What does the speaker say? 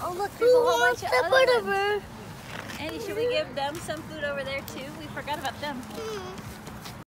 Oh look, there's a whole bunch of other ones. Andy, should we give them some food over there too? We forgot about them.